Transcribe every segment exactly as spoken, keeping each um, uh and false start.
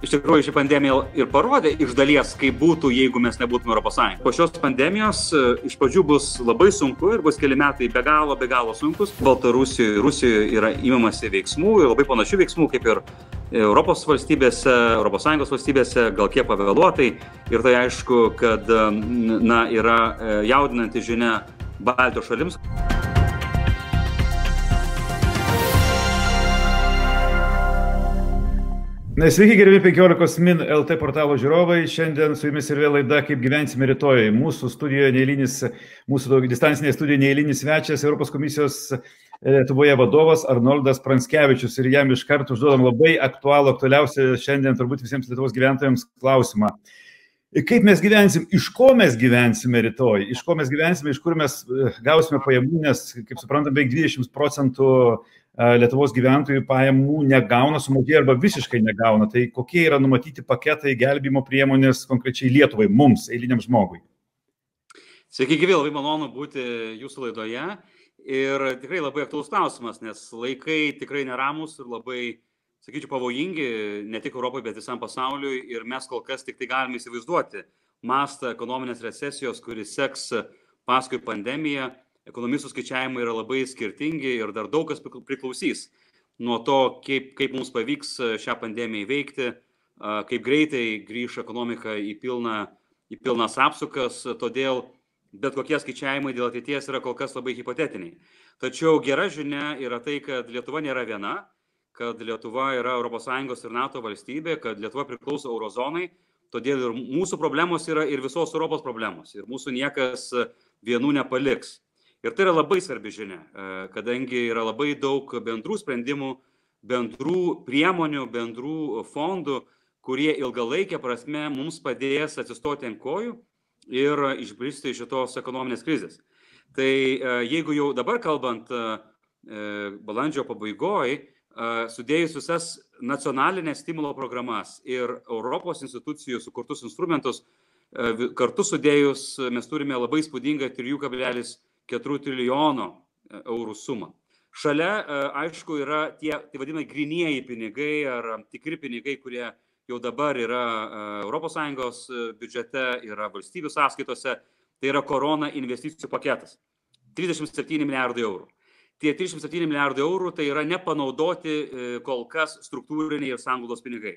Iš tikrųjų, ši pandemija ir parodė iš dalies, kaip būtų, jeigu mes nebūtume Europos Sąjungoje. Po šios pandemijos iš pradžių bus labai sunku ir bus keli metai be galo, be galo sunkus. Baltarusijoje, Rusijoje yra imamasi veiksmų ir labai panašių veiksmų kaip ir Europos valstybėse, Europos Sąjungos valstybėse, gal kiek pavėluotai. Ir tai aišku, kad na, yra jaudinanti žinia Baltijos šalims. Sveiki, gerbiami penkiolikos min L T portalo žiūrovai. Šiandien su jumis ir vėl laida Kaip gyvensime rytoj. Mūsų studijoje neeilinis, mūsų distancinėje studijoje neeilinis svečias, Europos komisijos Lietuvoje vadovas Arnoldas Pranckevičius. Ir jam iš karto užduodam labai aktualų, aktualiausią šiandien turbūt visiems Lietuvos gyventojams klausimą. Kaip mes gyvensim, iš ko mes gyvensime rytoj, iš ko mes gyvensime, iš kur mes gausime pajamų, nes, kaip suprantam, beveik dvidešimt procentų Lietuvos gyventojų pajamų negauna, sumažėja arba visiškai negauna. Tai kokie yra numatyti paketai, gelbėjimo priemonės konkrečiai Lietuvai, mums, eiliniam žmogui? Sveiki, gyvi, labai malonu būti jūsų laidoje. Ir tikrai labai aktualus klausimas, nes laikai tikrai neramus ir labai, sakyčiau, pavojingi ne tik Europai, bet visam pasauliui. Ir mes kol kas tik tai galime įsivaizduoti mastą ekonominės recesijos, kuris seks paskui pandemiją. Ekonomistų skaičiavimai yra labai skirtingi ir dar daug kas priklausys nuo to, kaip, kaip mums pavyks šią pandemiją įveikti, kaip greitai grįš ekonomika į, pilną, į pilnas apsukas, todėl bet kokie skaičiavimai dėl ateities yra kol kas labai hipotetiniai. Tačiau gera žinia yra tai, kad Lietuva nėra viena, kad Lietuva yra Europos Sąjungos ir NATO valstybė, kad Lietuva priklauso eurozonai, todėl ir mūsų problemos yra ir visos Europos problemos ir mūsų niekas vienų nepaliks. Ir tai yra labai svarbi žinia, kadangi yra labai daug bendrų sprendimų, bendrų priemonių, bendrų fondų, kurie ilgalaikė prasme mums padės atsistoti ant kojų ir išbristi iš šitos ekonominės krizės. Tai jeigu jau dabar kalbant balandžio pabaigoje, sudėjus visas nacionalinės stimulo programas ir Europos institucijų sukurtus instrumentus, kartu sudėjus mes turime labai įspūdingą trijų kablelis keturių trilijonų eurų sumą. Šalia, aišku, yra tie, tai vadinami grynieji pinigai ar tikri pinigai, kurie jau dabar yra Europos Sąjungos biudžete, yra valstybių sąskaitose, tai yra korona investicijų paketas. trisdešimt septyni milijardai eurų. Tie trisdešimt septyni milijardai eurų tai yra nepanaudoti kol kas struktūriniai ir sanglaudos pinigai.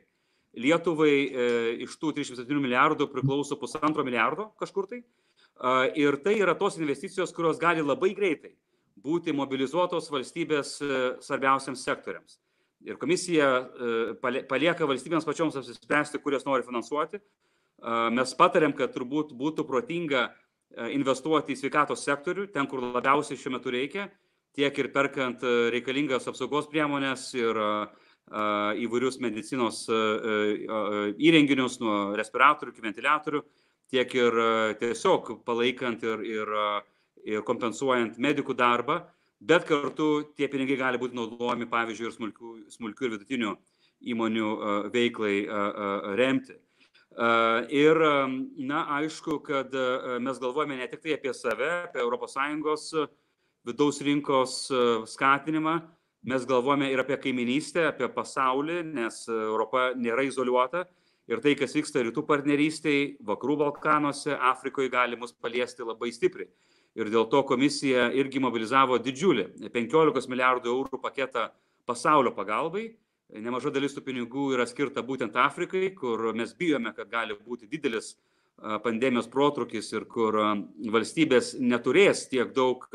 Lietuvai iš tų trisdešimt septynių milijardų priklauso pusantro milijardo kažkur tai. Ir tai yra tos investicijos, kurios gali labai greitai būti mobilizuotos valstybės svarbiausiams sektoriams. Ir komisija palieka valstybėms pačioms apsispręsti, kurias nori finansuoti. Mes patarėm, kad turbūt būtų protinga investuoti į sveikatos sektorių, ten, kur labiausiai šiuo metu reikia, tiek ir perkant reikalingas apsaugos priemonės ir įvairius medicinos įrenginius nuo respiratorių iki ventiliatorių, tiek ir tiesiog palaikant ir, ir, ir kompensuojant medikų darbą, bet kartu tie pinigai gali būti naudojami, pavyzdžiui, ir smulkių, smulkių ir vidutinių įmonių veiklai remti. Ir, na, aišku, kad mes galvojame ne tik tai apie save, apie Europos Sąjungos vidaus rinkos skatinimą, mes galvojame ir apie kaiminystę, apie pasaulį, nes Europa nėra izoliuota. Ir tai, kas vyksta rytų partnerystėje, vakarų Balkanuose, Afrikoje gali mus paliesti labai stipriai. Ir dėl to komisija irgi mobilizavo didžiulį penkiolikos milijardų eurų paketą pasaulio pagalbai. Nemaža dalis tų pinigų yra skirta būtent Afrikai, kur mes bijome, kad gali būti didelis pandemijos protrūkis ir kur valstybės neturės tiek daug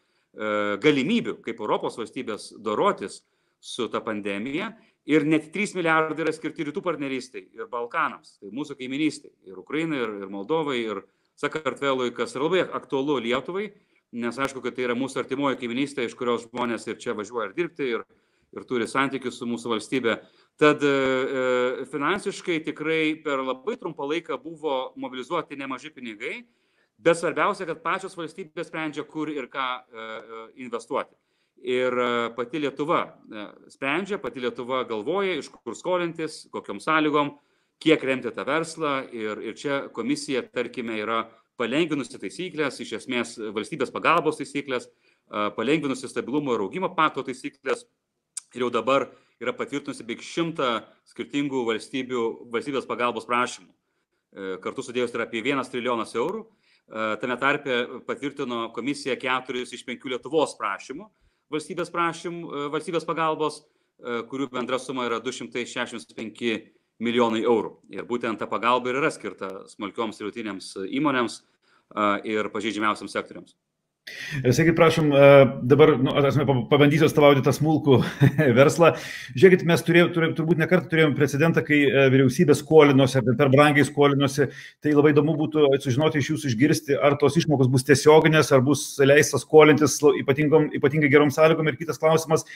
galimybių, kaip Europos valstybės dorotis su ta pandemija. Ir net trys milijardai yra skirti rytų partnerystai ir Balkanams, tai mūsų kaiminystai, ir Ukrainai, ir, ir Moldovai, ir Sakartvelui, kas yra labai aktualu Lietuvai, nes aišku, kad tai yra mūsų artimoji kaiminystė, iš kurios žmonės ir čia važiuoja ir dirbti, ir, ir turi santykius su mūsų valstybė. Tad e, finansiškai tikrai per labai trumpą laiką buvo mobilizuoti nemaži pinigai, bet svarbiausia, kad pačios valstybės sprendžia, kur ir ką e, investuoti. Ir pati Lietuva sprendžia, pati Lietuva galvoja, iš kur skolintis, kokiom sąlygom, kiek remti tą verslą. Ir, ir čia komisija, tarkime, yra palengvinusi taisyklės, iš esmės valstybės pagalbos taisyklės, palengvinusi stabilumo ir augimo pakto taisyklės. Ir jau dabar yra patvirtinusi beveik šimtą skirtingų valstybių, valstybės pagalbos prašymų. Kartu sudėjus tai yra apie vienas trilijonas eurų. Tame tarpe patvirtino komisija keturis iš penkių Lietuvos prašymų valstybės, prašymų, valstybės pagalbos, kurių bendra suma yra du šimtai šešiasdešimt penki milijonai eurų. Ir būtent ta pagalba ir yra skirta smulkioms ir vidutinėms įmonėms ir pažeidžiamiausiams sektoriams. Sakykit, prašom, dabar nu, pabandysiu atstovauti tą smulkų verslą. Žiūrėkit, mes turėjom, turėjom, turbūt ne kartą turėjom precedentą, kai vyriausybė skolinosi, ar per brangiai skolinosi. Tai labai įdomu būtų sužinoti iš jūsų, išgirsti, ar tos išmokos bus tiesioginės, ar bus leista skolintis ypatingai gerom sąlygom. Ir kitas klausimas,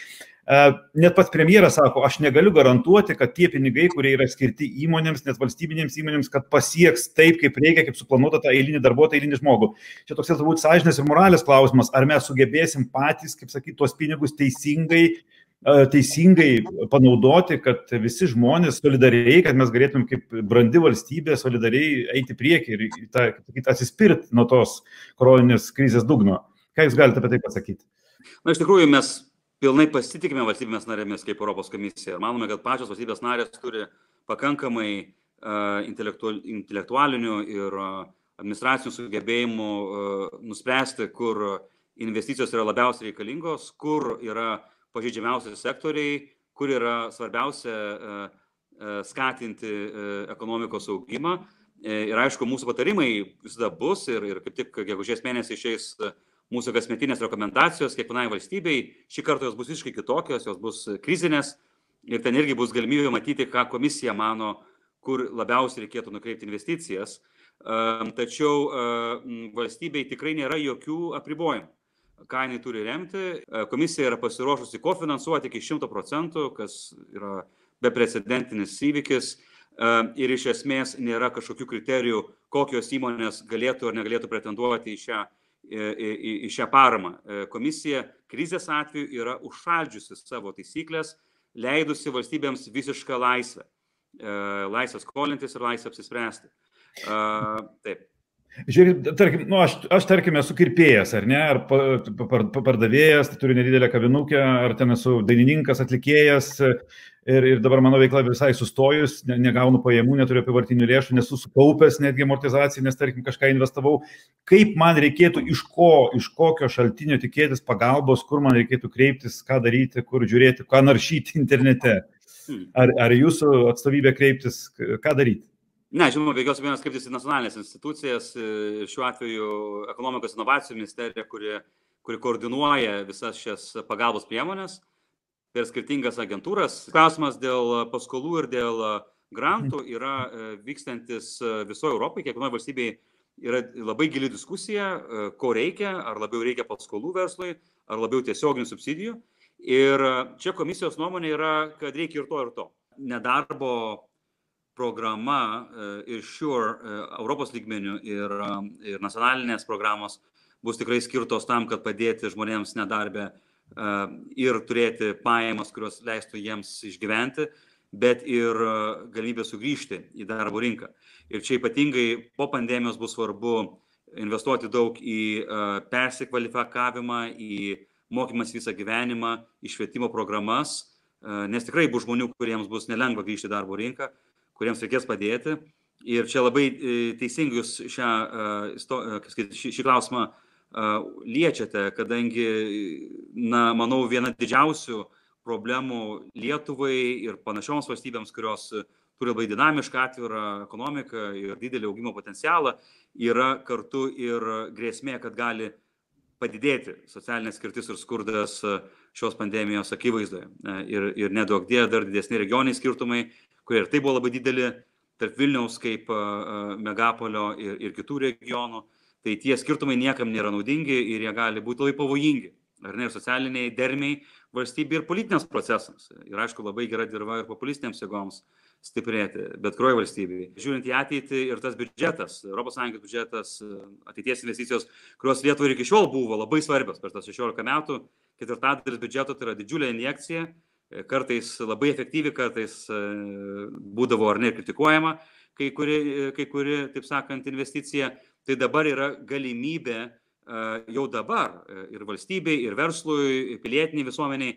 net pats premjeras sako, aš negaliu garantuoti, kad tie pinigai, kurie yra skirti įmonėms, net valstybinėms įmonėms, kad pasieks taip, kaip reikia, kaip suplanuota tą eilinį darbuotoją, eilinį žmogų. Čia toks turbūt sąžinės ir moralės klausimas, ar mes sugebėsim patys, kaip sakyti, tuos pinigus teisingai, teisingai panaudoti, kad visi žmonės solidariai, kad mes galėtum kaip brandi valstybė solidariai eiti priekį ir tą, kaip sakyti, atsispirti nuo tos koroninės krizės dugno. Ką jūs galite apie tai pasakyti? Na, iš tikrųjų, mes pilnai pasitikime valstybėmis narėmis kaip Europos komisija ir manome, kad pačios valstybės narės turi pakankamai uh, intelektualinių ir uh, administracinių sugebėjimų uh, nuspręsti, kur investicijos yra labiausiai reikalingos, kur yra pažeidžiamiausi sektoriai, kur yra svarbiausia uh, uh, skatinti uh, ekonomikos augimą. Uh, ir aišku, mūsų patarimai visada bus ir, ir kaip tik gegužės mėnesį išeis uh, mūsų kasmetinės rekomendacijos kiekvienai valstybei. Šį kartą jos bus visiškai kitokios, jos bus krizinės ir ten irgi bus galimybė matyti, ką komisija mano, kur labiausiai reikėtų nukreipti investicijas. Tačiau valstybei tikrai nėra jokių apribojimų, ką jinai turi remti. Komisija yra pasiruošusi kofinansuoti iki šimto procentų, kas yra beprecedentinis įvykis ir iš esmės nėra kažkokių kriterijų, kokios įmonės galėtų ar negalėtų pretenduoti į šią į, į šią paramą. Komisija krizės atveju yra užšaldžiusi savo taisyklės, leidusi valstybėms visišką laisvę. Laisvę skolintis ir laisvę apsispręsti. Taip. Žiūrėk, tarkim, nu, aš, aš tarkim esu kirpėjas, ar ne, ar pardavėjas, turiu nedidelę kavinukę, ar ten esu dainininkas, atlikėjas ir, ir dabar mano veikla visai sustojus, ne, negaunu pajamų, neturiu apivartinių lėšų, nesu sukaupęs netgi amortizaciją, nes tarkim kažką investavau. Kaip man reikėtų, iš ko, iš kokio šaltinio tikėtis pagalbos, kur man reikėtų kreiptis, ką daryti, kur žiūrėti, ką naršyti internete? Ar, ar jūsų atstovybė kreiptis, ką daryti? Ne, žinoma, be jokios abejonės kreiptis į nacionalinės institucijas, šiuo atveju ekonomikos inovacijų ministerija, kuri, kuri koordinuoja visas šias pagalbos priemonės per skirtingas agentūras. Klausimas dėl paskolų ir dėl grantų yra vykstantis visoje Europoje, kiekvienoje valstybėje yra labai gili diskusija, ko reikia, ar labiau reikia paskolų verslui, ar labiau tiesioginių subsidijų. Ir čia komisijos nuomonė yra, kad reikia ir to, ir to. Nedarbo programa ir SURE Europos lygmenių ir, ir nacionalinės programos bus tikrai skirtos tam, kad padėti žmonėms nedarbę ir turėti pajamas, kurios leistų jiems išgyventi, bet ir galimybę sugrįžti į darbo rinką. Ir čia ypatingai po pandemijos bus svarbu investuoti daug į persikvalifikavimą, į mokymas visą gyvenimą, į švietimo programas, nes tikrai bus žmonių, kuriems bus nelengva grįžti į darbo rinką, kuriems reikės padėti. Ir čia labai teisingai jūs šią, šį, šį klausimą liečiate, kadangi, na, manau, viena didžiausių problemų Lietuvai ir panašioms valstybėms, kurios turi labai dinamišką atvirą ekonomiką ir didelį augimo potencialą, yra kartu ir grėsmė, kad gali padidėti socialinė skirtis ir skurdas šios pandemijos akivaizdoje. Ir, ir nedaug dėja dar didesni regioniai skirtumai, kurie ir tai buvo labai dideli tarp Vilniaus kaip megapolio ir, ir kitų regionų. Tai tie skirtumai niekam nėra naudingi ir jie gali būti labai pavojingi. Ar ne, ir socialiniai dermiai valstybė ir politiniams procesams. Ir aišku, labai gera dirva ir populistinėms jėgoms stiprėti, bet kurioje valstybėje. Žiūrint į ateitį ir tas biudžetas, Europos Sąjungos biudžetas, ateities investicijos, kurios Lietuvai iki šiol buvo labai svarbios per tas šešiolika metų, ketvirtadalis biudžeto tai yra didžiulė injekcija, kartais labai efektyvi, kartais būdavo ar ne kritikuojama, kai kuri, kai kuri, taip sakant, investicija. Tai dabar yra galimybė jau dabar ir valstybei, ir verslui, ir pilietiniai visuomeniai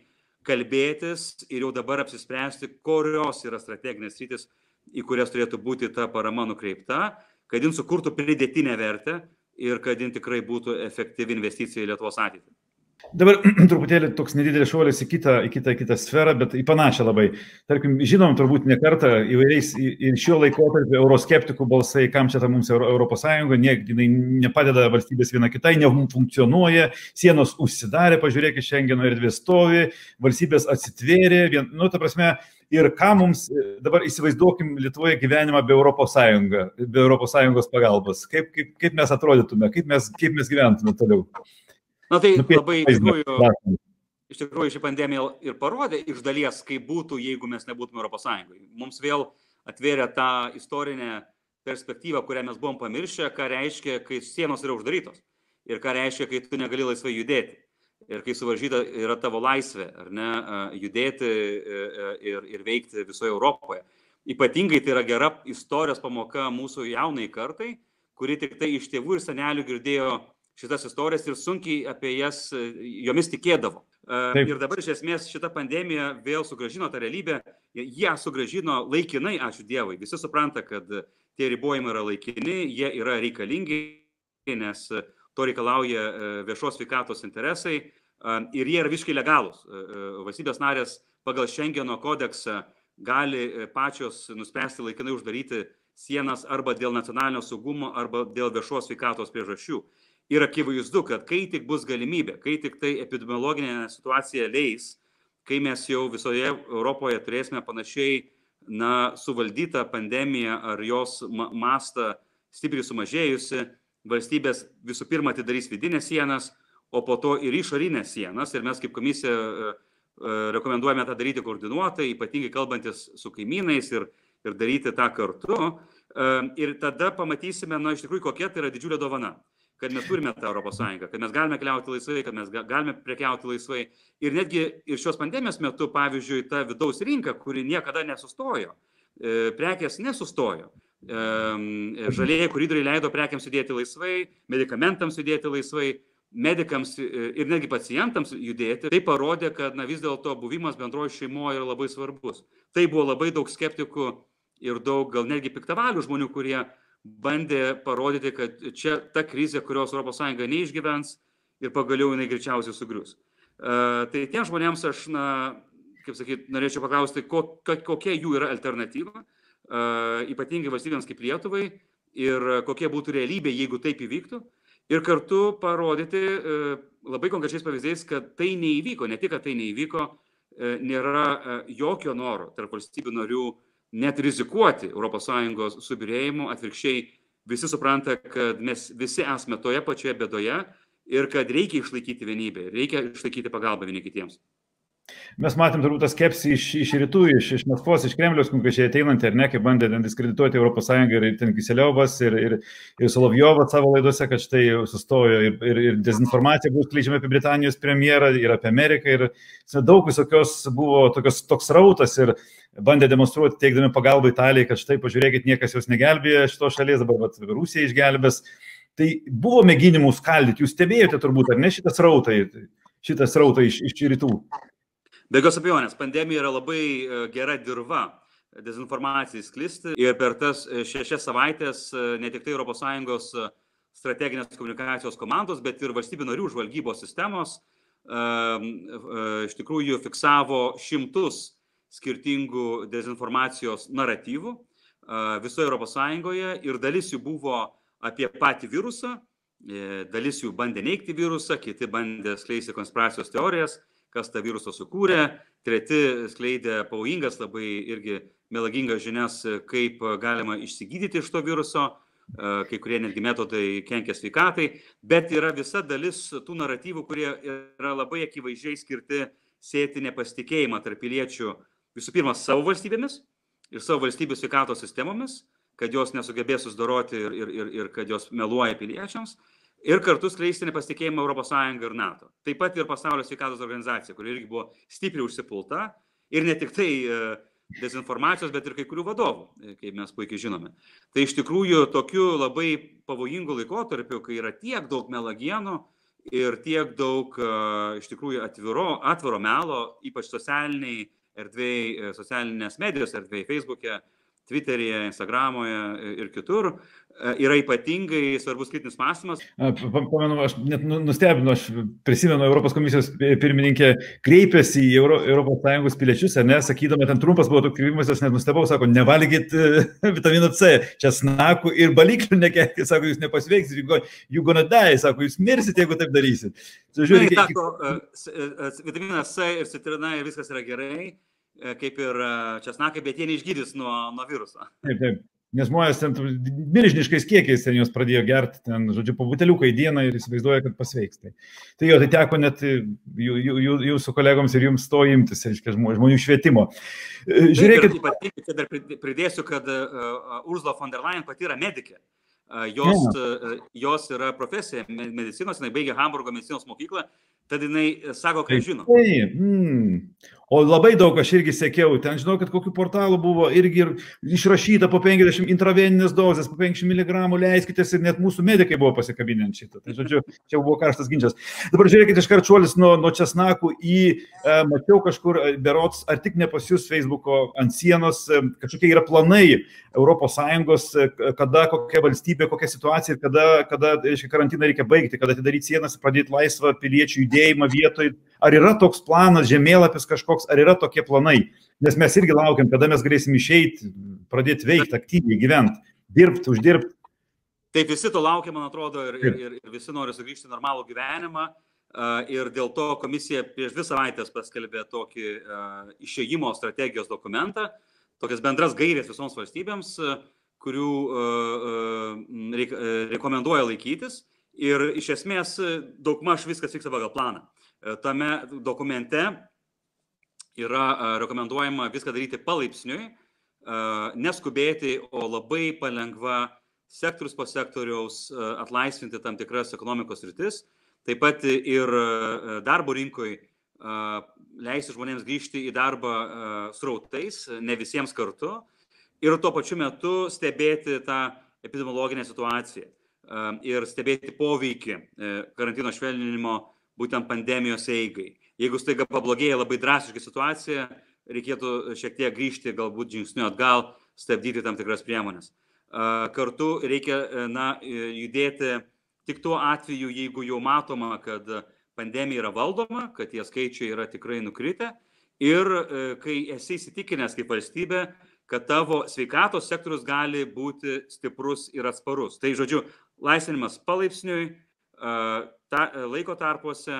kalbėtis ir jau dabar apsispręsti, kurios yra strateginės sritis, į kurias turėtų būti ta parama nukreipta, kad jin sukurtų pridėtinę vertę ir kad jin tikrai būtų efektyvi investicija į Lietuvos ateitį. Dabar truputėlį toks nedidelis šuolis į kitą, į kitą, kitą sferą, bet į panašią labai. Tarkim, žinom turbūt ne kartą įvairiais ir šiuo laikotarpiu euroskeptikų balsai, kam čia ta mums Europos Sąjunga, ne, jinai nepadeda valstybės viena kitai, nefunkcionuoja, sienos užsidarė, pažiūrėkit, Šengeno erdvė stovi, valstybės atsitvėrė, vien, nu, ta prasme, ir ką mums dabar įsivaizduokim Lietuvoje gyvenimą be Europos Sąjunga, be Europos Sąjungos pagalbos, kaip, kaip, kaip mes atrodytume, kaip mes, kaip mes gyventume toliau. Na tai labai iš tikrųjų, iš tikrųjų ši pandemija ir parodė iš dalies, kaip būtų, jeigu mes nebūtume Europos Sąjungoje. Mums vėl atvėrė tą istorinę perspektyvą, kurią mes buvom pamiršę, ką reiškia, kai sienos yra uždarytos ir ką reiškia, kai tu negali laisvai judėti ir kai suvaržyta yra tavo laisvė, ar ne, judėti ir, ir veikti visoje Europoje. Ypatingai tai yra gera istorijos pamoka mūsų jaunai kartai, kuri tik tai iš tėvų ir senelių girdėjo šitas istorijas ir sunkiai apie jas, jomis tikėdavo. Taip. Ir dabar iš esmės šita pandemija vėl sugrąžino tą realybę, jie sugrąžino laikinai, ačiū Dievui. Visi supranta, kad tie ribojimai yra laikini, jie yra reikalingi, nes to reikalauja viešos sveikatos interesai ir jie yra visiškai legalūs. Valstybės narės pagal Šengeno kodeksą gali pačios nuspręsti laikinai uždaryti sienas arba dėl nacionalinio saugumo, arba dėl viešos sveikatos priežasčių. Ir akivaizdu, kad kai tik bus galimybė, kai tik tai epidemiologinė situacija leis, kai mes jau visoje Europoje turėsime panašiai na, suvaldytą pandemiją ar jos mastą stipriai sumažėjusi, valstybės visų pirma atidarys vidinės sienas, o po to ir išorinės sienas. Ir mes kaip komisija rekomenduojame tą daryti koordinuotai, ypatingai kalbantis su kaimynais ir, ir daryti tą kartu. Ir tada pamatysime, na, iš tikrųjų, kokia tai yra didžiulė dovana. Kad mes turime tą Europos Sąjungą, kad mes galime keliauti laisvai, kad mes galime prekiauti laisvai. Ir netgi ir šios pandemijos metu, pavyzdžiui, ta vidaus rinka, kuri niekada nesustojo, prekės nesustojo. Žalieji koridoriai leido prekiams judėti laisvai, medikamentams judėti laisvai, medikams ir netgi pacientams judėti. Tai parodė, kad na, vis dėlto buvimas bendroje šeimoje yra labai svarbus. Tai buvo labai daug skeptikų ir daug gal netgi piktavalių žmonių, kurie bandė parodyti, kad čia ta krizė, kurios Europos Sąjunga neišgyvens ir pagaliau jinai greičiausiai sugrius. Uh, tai tiem žmonėms aš, na, kaip sakyt, norėčiau paklausti, ko, kokia jų yra alternatyva, uh, ypatingai valstybėms kaip Lietuvai ir kokia būtų realybė, jeigu taip įvyktų. Ir kartu parodyti uh, labai konkrečiais pavyzdžiais, kad tai neįvyko, ne tik, kad tai neįvyko, uh, nėra uh, jokio noro tarp valstybių narių net rizikuoti Europos Sąjungos subyrėjimu, atvirkščiai visi supranta, kad mes visi esame toje pačioje bėdoje ir kad reikia išlaikyti vienybę, reikia išlaikyti pagalbą vieni kitiems. Mes matėm turbūt tą skepsį iš, iš rytų, iš, iš Maskvos, iš Kremliaus konkrečiai ateinantį, ar ne, kaip bandė diskredituoti Europos Sąjungą ir ten Kiseliovas ir, ir, ir Solovjovas savo laidose, kad štai sustojo ir, ir, ir dezinformacija bus skleidžiama apie Britanijos premjerą ir apie Ameriką ir daug visokios buvo tokios, toks rautas ir bandė demonstruoti, teikdami pagalbą Italijai, kad štai pažiūrėkit, niekas jos negelbėjo šitos šalies, dabar vat, Rusija išgelbės. Tai buvo mėginimų skaldyti, jūs stebėjote turbūt, ar ne šitas rautą, šitas rautą iš, iš rytų? Be jokios abejonės, pandemija yra labai gera dirva dezinformacijai sklisti ir per tas šešias savaitės ne tik tai Europos Sąjungos strateginės komunikacijos komandos, bet ir valstybių narių žvalgybos sistemos iš tikrųjų fiksavo šimtus skirtingų dezinformacijos naratyvų visoje Europos Sąjungoje ir dalis jų buvo apie patį virusą, dalis jų bandė neigti virusą, kiti bandė skleisti konspiracijos teorijas, kas tą virusą sukūrė, treti skleidė pavojingas, labai irgi melagingas žinias, kaip galima išsigydyti iš to viruso, kai kurie netgi metodai kenkia sveikatai, bet yra visa dalis tų naratyvų, kurie yra labai akivaizdžiai skirti sėti nepasitikėjimą tarp piliečių visų pirma savo valstybėmis ir savo valstybių sveikatos sistemomis, kad jos nesugebės susidoroti ir, ir, ir, ir kad jos meluoja piliečiams. Ir kartu skleisti nepasitikėjimą Europos Sąjungą ir NATO. Taip pat ir Pasaulio sveikatos organizacija, kuri irgi buvo stipriai užsipulta ir ne tik tai dezinformacijos, bet ir kai kurių vadovų, kaip mes puikiai žinome. Tai iš tikrųjų tokiu labai pavojingu laikotarpiu, kai yra tiek daug melagienų ir tiek daug iš tikrųjų atviro, atviro melo, ypač socialiniai erdvėjai, socialinės medijos erdvėjai, Facebook'e, Twitter'e, Instagram'oje ir kitur, yra ypatingai svarbus kritinis mąstymas. Pamenu, aš net nustebinu, aš prisimenu, Europos komisijos pirmininkė kreipėsi į Euro, Europos Sąjungos piliečius, ne, sakydama, ten trumpas buvo toks kreipimas, aš net nustebau, sako, nevalgykit vitamino C, česnakų ir baliklių nekerkit, sako, jūs nepasveiksit, you gonna die, sako, jūs mirsit, jeigu taip darysit. Žiūrėk, reikia... sako, vitaminas C ir citrina ir viskas yra gerai, kaip ir česnakai, bet jie neišgydys nuo, nuo viruso. Taip, taip. Nes žmonės ten milžiniškais kiekiais ten jos pradėjo gerti, ten, žodžiu, po buteliuką į dieną ir įsivaizduoja, kad pasveiks. Tai, tai jo, tai teko net jų, jų, jūsų kolegoms ir jums to imtis, reiškia, žmonių švietimo. Žiūrėkit. Taip, dar pridėsiu, kad uh, Ursula von der Leyen pati yra medikė. Uh, jos, uh, jos yra profesija medicinos, jinai baigė Hamburgo medicinos mokyklą, tad jinai sako, ką žino. Taip, mm. O labai daug aš irgi sekiau, ten žinau, kad kokių portalų buvo irgi ir išrašyta po penkiasdešimt intraveninės dozės, po penkiasdešimt miligramų leiskitės ir net mūsų medikai buvo pasikabinę ant šito. Tai žodžiu, čia buvo karštas ginčas. Dabar žiūrėkit, iškart šuolis nuo, nuo česnakų į, e, mačiau kažkur berods, ar tik ne pas jūs Facebook'o ant sienos, e, kažkokie yra planai Europos Sąjungos, e, kada kokia valstybė, kokia situacija ir kada, kada reiškia, karantiną reikia baigti, kada atidaryti sienas, pradėti laisvą piliečių judėjimą vietoj. Ar yra toks planas, žemėlapis kažkoks, ar yra tokie planai? Nes mes irgi laukiam, kada mes galėsim išeiti, pradėti veikti, aktyviai gyventi, dirbti, uždirbti. Taip, visi to laukia, man atrodo, ir, ir, ir, ir visi nori sugrįžti į normalų gyvenimą. Ir dėl to komisija prieš dvi savaitės paskelbė tokį uh, išėjimo strategijos dokumentą, tokias bendras gairės visoms valstybėms, kurių uh, uh, reik, uh, rekomenduoja laikytis. Ir iš esmės daugmaž viskas vyksta pagal planą. Tame dokumente yra rekomenduojama viską daryti palaipsniui, neskubėti, o labai palengva sektorius po sektoriaus atlaisvinti tam tikras ekonomikos sritis, taip pat ir darbo rinkoje leisti žmonėms grįžti į darbą srautais, ne visiems kartu, ir tuo pačiu metu stebėti tą epidemiologinę situaciją ir stebėti poveikį karantino švelninimo būtent pandemijos eigai. Jeigu staiga pablogėja labai drastiškai situacija, reikėtų šiek tiek grįžti, galbūt žingsniu atgal, stabdyti tam tikras priemonės. Kartu reikia na, judėti tik tuo atveju, jeigu jau matoma, kad pandemija yra valdoma, kad tie skaičiai yra tikrai nukritę ir kai esi įsitikinęs kaip valstybė, kad tavo sveikatos sektorius gali būti stiprus ir atsparus. Tai žodžiu, laisvinimas palaipsniui, ta, laiko tarpuose,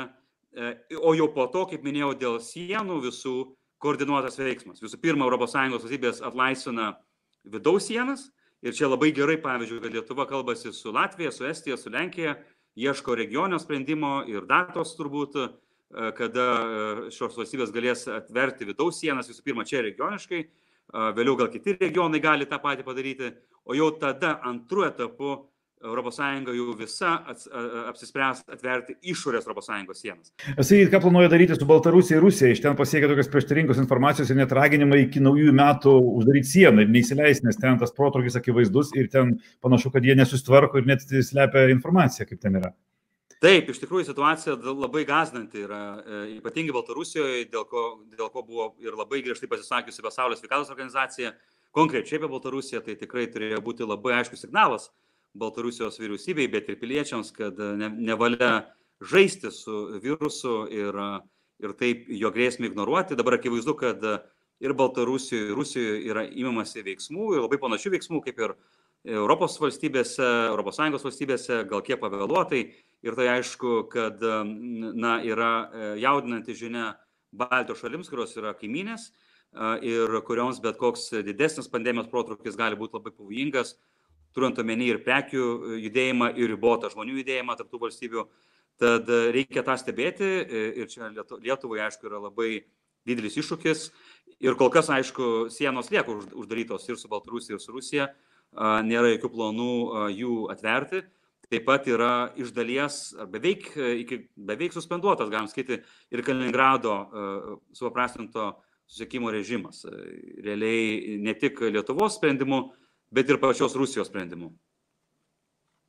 o jau po to, kaip minėjau, dėl sienų visų koordinuotas veiksmas. Visų pirma, Europos Sąjungos valstybės atlaisvina vidaus sienas ir čia labai gerai, pavyzdžiui, kad Lietuva kalbasi su Latvija, su Estija, su Lenkija, ieško regionio sprendimo ir datos turbūt, kada šios valstybės galės atverti vidaus sienas, visų pirma, čia regioniškai, vėliau gal kiti regionai gali tą patį padaryti, o jau tada antru etapu Europos Sąjunga jau visa apsispręs atverti išorės Europos Sąjungos sienas. Sakykit, ką planuoja daryti su Baltarusija ir Rusija? Iš ten pasiekia tokios prieštaringos informacijos ir net raginimai iki naujųjų metų uždaryti sieną ir neįsileisti, nes ten tas protrūkis akivaizdus ir ten panašu, kad jie nesusitvarko ir net slepia informaciją, kaip ten yra. Taip, iš tikrųjų situacija labai gąsdinanti yra, ypatingai Baltarusijoje, dėl ko, dėl ko buvo ir labai griežtai pasisakiusi Pasaulio sveikatos organizacija, konkrečiai apie Baltarusiją, tai tikrai turėjo būti labai aiškus signalas Baltarusijos vyriausybei, bet ir piliečiams, kad ne, nevalia žaisti su virusu ir, ir taip jo grėsmę ignoruoti. Dabar akivaizdu, kad ir Baltarusijoje, ir Rusijoje yra imamasi veiksmų ir labai panašių veiksmų, kaip ir Europos valstybėse, Europos Sąjungos valstybėse, gal kiek pavėluotai. Ir tai aišku, kad na, yra jaudinanti žinia Baltijos šalims, kurios yra kaiminės ir kurioms bet koks didesnis pandemijos protrūkis gali būti labai pavojingas, turint omeny ir prekių judėjimą, ir ribotą žmonių judėjimą tarp tų valstybių. Tad reikia tą stebėti ir čia Lietuvai, aišku, yra labai didelis iššūkis. Ir kol kas, aišku, sienos lieka uždarytos ir su Baltarusija, ir su Rusija. Nėra jokių planų jų atverti. Taip pat yra iš dalies beveik, iki, beveik suspenduotas, galim sakyti, ir Kaliningrado supaprastinto susiekimo režimas. Realiai ne tik Lietuvos sprendimu, bet ir pačios Rusijos sprendimu.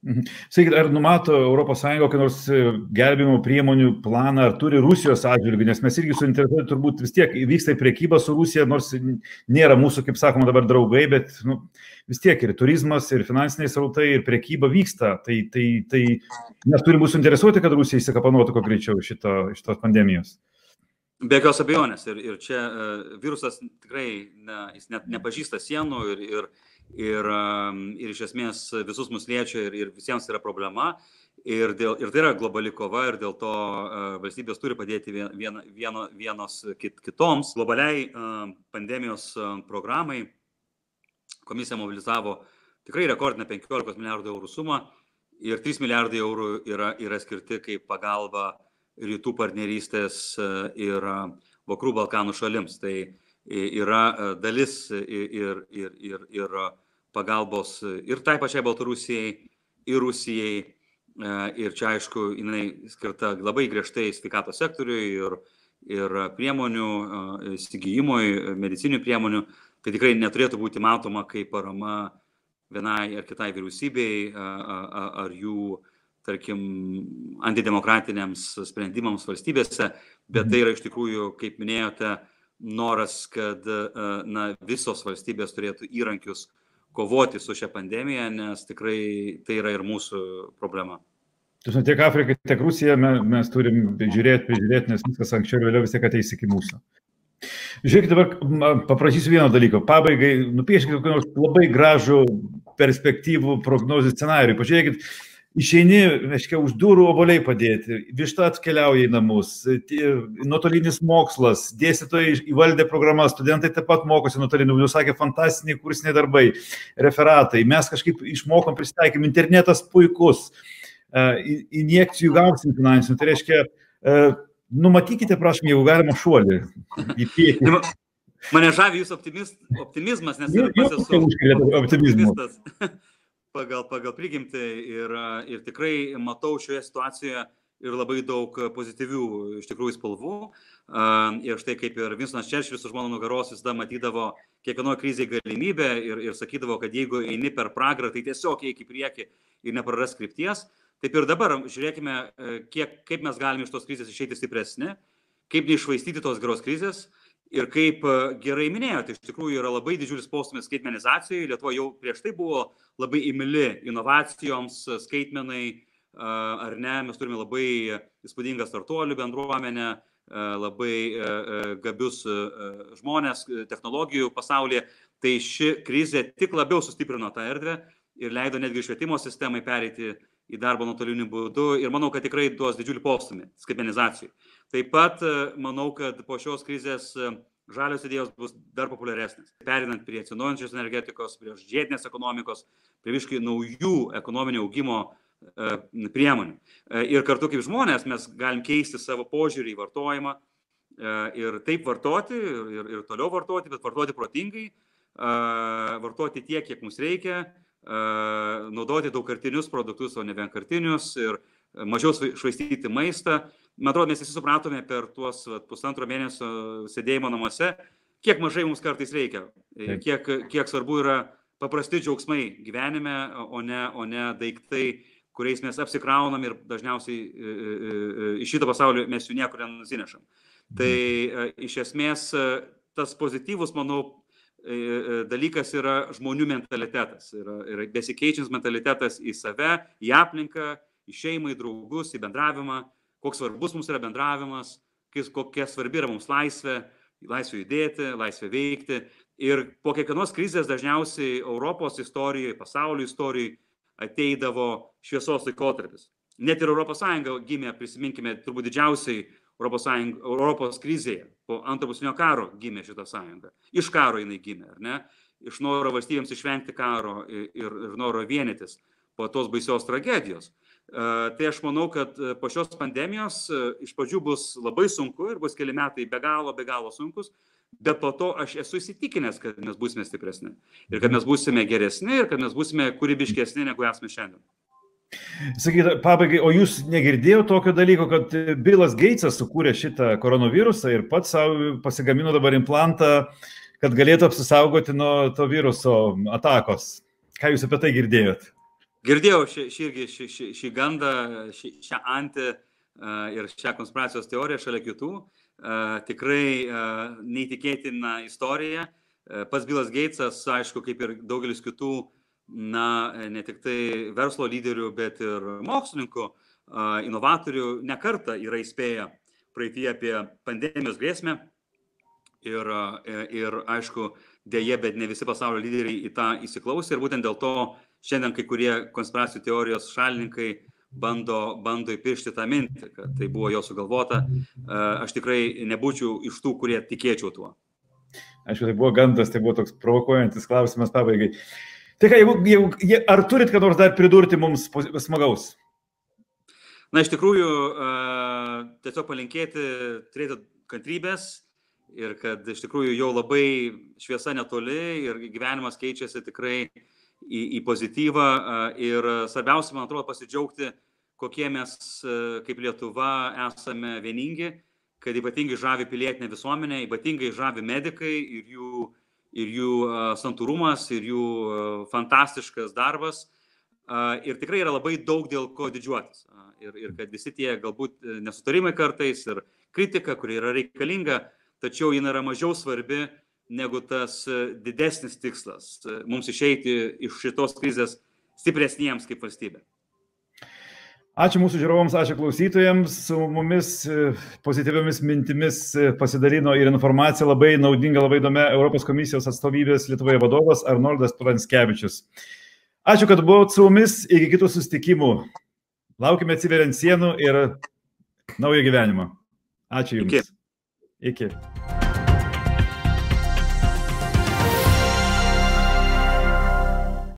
Sakykit, ar numato Europos Sąjunga kokį nors gelbėjimo priemonių planą, ar turi Rusijos atžvilgiu, nes mes irgi suinteresuoti turbūt vis tiek vyksta prekyba su Rusija, nors nėra mūsų, kaip sakoma, dabar draugai, bet nu, vis tiek ir turizmas, ir finansiniai srautai, ir prekyba vyksta. Tai, tai, tai mes turime būti suinteresuoti, kad Rusija įsikapanotų kuo greičiau šito, šitos pandemijos. Be jokios abejonės. Ir, ir čia uh, virusas tikrai ne, jis net nepažįsta sienų ir, ir, ir, um, ir iš esmės visus mus liečia ir, ir visiems yra problema. Ir, dėl, ir tai yra globali kova ir dėl to uh, valstybės turi padėti vien, vien, vieno, vienos kit, kitoms. Globaliai uh, pandemijos uh, programai komisija mobilizavo tikrai rekordinę penkiolikos milijardų eurų sumą ir trys milijardai eurų yra, yra skirti kaip pagalba rytų partnerystės ir vakarų Balkanų šalims. Tai yra dalis ir, ir, ir, ir pagalbos ir tai pačiai Baltarusijai, ir Rusijai. Ir čia, aišku, jinai skirta labai griežtai sveikatos sektoriui ir, ir priemonių, įsigijimui, medicinių priemonių. Tai tikrai neturėtų būti matoma kaip parama vienai ar kitai vyriausybei ar jų, tarkim, antidemokratiniams sprendimams valstybėse, bet tai yra iš tikrųjų, kaip minėjote, noras, kad na, visos valstybės turėtų įrankius kovoti su šią pandemiją, nes tikrai tai yra ir mūsų problema. Tiek Afrika, tiek Rusija mes turim žiūrėti, prižiūrėti, nes viskas anksčiau ir vėliau vis tiek ateis iki mūsų. Žiūrėkit, dabar paprašysiu vieno dalyko. Pabaigai, nupieškite kokį nors labai gražų perspektyvų prognozijų scenarijų. Pažiūrėkit, išeini, reiškia, už durų obuoliai padėti, višta atkeliauja į namus, nuotolinis mokslas, dėstytojai įvaldė programą, studentai taip pat mokosi nuotoliniu, jūs sakė, fantastiniai kursiniai darbai, referatai, mes kažkaip išmokom, prisitaikėm, internetas puikus, injekcijų gausim finansinių, tai reiškia, numatykite, prašom, jeigu galima šuolį į priekį. Mane žavi jūsų optimizmas, nes ir pats esu optimistas. Pagal, pagal prigimtį ir, ir tikrai matau šioje situacijoje ir labai daug pozityvių iš tikrųjų spalvų. Ir štai kaip ir Winstonas Churchillis už mano nugaros visada matydavo kiekvienoje krizėje galimybę ir, ir sakydavo, kad jeigu eini per pragarą, tai tiesiog eik į priekį ir nepraras krypties. Taip ir dabar žiūrėkime, kiek, kaip mes galime iš tos krizės išeiti stipresni, kaip neišvaistyti tos geros krizės. Ir kaip gerai minėjote, iš tikrųjų yra labai didžiulis postūmis skaitmenizacijai. Lietuva jau prieš tai buvo labai imli inovacijoms, skaitmenai, ar ne, mes turime labai įspūdingą startuolių bendruomenę, labai gabius žmonės technologijų pasaulyje. Tai ši krizė tik labiau sustiprino tą erdvę ir leido netgi švietimo sistemai pereiti į darbą nuotoliniu būdu ir manau, kad tikrai duos didžiulį postūmį skaitmenizacijai. Taip pat manau, kad po šios krizės žalios idėjos bus dar populiaresnės. Perinant prie atsinaujinančios energetikos, prie žiedinės ekonomikos, prie visiškai naujų ekonominio augimo priemonių. Ir kartu kaip žmonės mes galim keisti savo požiūrį į vartojimą ir taip vartoti ir, ir toliau vartoti, bet vartoti protingai, vartoti tiek, kiek mums reikia, naudoti daugkartinius produktus, o ne vienkartinius ir mažiau švaistyti maistą. Man atrodo, mes visi supratome per tuos pusantro mėnesio sėdėjimo namuose, kiek mažai mums kartais reikia, kiek, kiek svarbu yra paprasti džiaugsmai gyvenime, o ne, o ne daiktai, kuriais mes apsikraunam ir dažniausiai iš šito pasaulio mes jų niekur nenusinešam. Tai iš esmės tas pozityvus, manau, dalykas yra žmonių mentalitetas, yra, yra besikeičiantis mentalitetas į save, į aplinką, į šeimą, į draugus, į bendravimą, koks svarbus mums yra bendravimas, kokia svarbi yra mums laisvė, laisvė judėti, laisvė veikti. Ir po kiekvienos krizės dažniausiai Europos istorijoje, pasaulio istorijoje ateidavo šviesos laikotarpis. Net ir Europos Sąjunga gimė, prisiminkime, turbūt didžiausiai Europos, Sąjunga, Europos krizėje. Po antro pasaulinio karo gimė šita sąjunga. Iš karo jinai gimė, ar ne? Iš noro valstybėms išvengti karo ir, ir noro vienytis po tos baisios tragedijos. Uh, tai aš manau, kad po šios pandemijos uh, iš pradžių bus labai sunku ir bus keli metai be galo, be galo sunkus, bet po to aš esu įsitikinęs, kad mes būsime stipresni ir kad mes būsime geresni ir kad mes būsime kūrybiškesni, negu esame šiandien. Sakykite, pabaigai, o jūs negirdėjo tokio dalyko, kad Billas Gatesas sukūrė šitą koronavirusą ir pats savo pasigamino dabar implantą, kad galėtų apsisaugoti nuo to viruso atakos? Ką jūs apie tai girdėjot? Girdėjau šį, šį, šį, šį, šį gandą, šį, šią antį uh, ir šią konspiracijos teoriją šalia kitų. Uh, tikrai uh, neįtikėtina istorija. Uh, pats Billas Gatesas, aišku, kaip ir daugelis kitų, na, ne tik tai verslo lyderių, bet ir mokslininkų, uh, inovatorių, ne kartą yra įspėję praeityje apie pandemijos grėsmę. Ir, uh, ir aišku, dėje, bet ne visi pasaulio lyderiai į tą įsiklausė. Ir būtent dėl to šiandien kai kurie konspiracijų teorijos šalininkai bando, bando įpiršti tą mintį, kad tai buvo jo sugalvota. Aš tikrai nebūčiau iš tų, kurie tikėčiau tuo. Aišku, tai buvo gandas, tai buvo toks provokuojantis klausimas pabaigai. Tai ką, jeigu, jeigu, ar turit ką nors dar pridurti mums smagaus? Na, iš tikrųjų, tiesiog palinkėti, turėti kantrybės ir kad iš tikrųjų jau labai šviesa netoli ir gyvenimas keičiasi tikrai į, į pozityvą ir svarbiausia, man atrodo, pasidžiaugti, kokie mes kaip Lietuva esame vieningi, kad ypatingai žavi pilietinė visuomenė, ypatingai žavi medikai ir jų, ir jų santūrumas, ir jų fantastiškas darbas. Ir tikrai yra labai daug dėl ko didžiuotis. Ir, ir kad visi tie galbūt nesutarimai kartais ir kritika, kuri yra reikalinga, tačiau ji yra mažiau svarbi negu tas didesnis tikslas mums išeiti iš šitos krizės stipresniems kaip valstybė. Ačiū mūsų žiūrovams, ačiū klausytojams. Su mumis pozityviomis mintimis pasidalino ir informacija labai naudinga, labai įdomia Europos komisijos atstovybės Lietuvoje vadovas Arnoldas Pranckevičius. Ačiū, kad buvot su mumis. Iki kitų susitikimų. Laukime atsiveriant sienų ir naujo gyvenimo. Ačiū Jums. Iki. Iki.